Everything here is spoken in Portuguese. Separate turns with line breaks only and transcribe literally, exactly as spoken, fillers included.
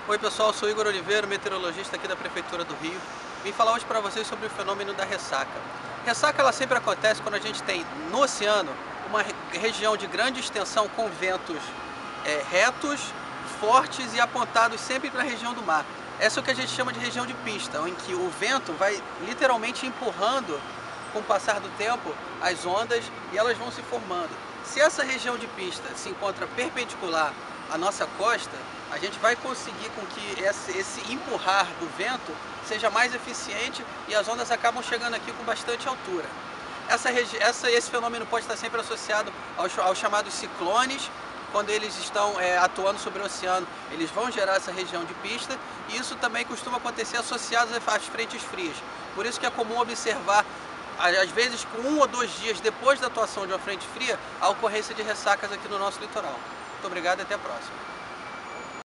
Oi pessoal, sou Igor Oliveira, meteorologista aqui da Prefeitura do Rio. Vim falar hoje para vocês sobre o fenômeno da ressaca. Ressaca ela sempre acontece quando a gente tem no oceano uma re região de grande extensão com ventos é, retos, fortes e apontados sempre para a região do mar. Essa é o que a gente chama de região de pista, em que o vento vai literalmente empurrando com o passar do tempo as ondas e elas vão se formando. Se essa região de pista se encontra perpendicular à nossa costa, a gente vai conseguir com que esse, esse empurrar do vento seja mais eficiente e as ondas acabam chegando aqui com bastante altura. Essa, essa, esse fenômeno pode estar sempre associado aos, aos chamados ciclones. Quando eles estão é, atuando sobre o oceano, eles vão gerar essa região de pista, e isso também costuma acontecer associado às frentes frias. Por isso que é comum observar, às vezes com um ou dois dias depois da atuação de uma frente fria, a ocorrência de ressacas aqui no nosso litoral. Muito obrigado e até a próxima.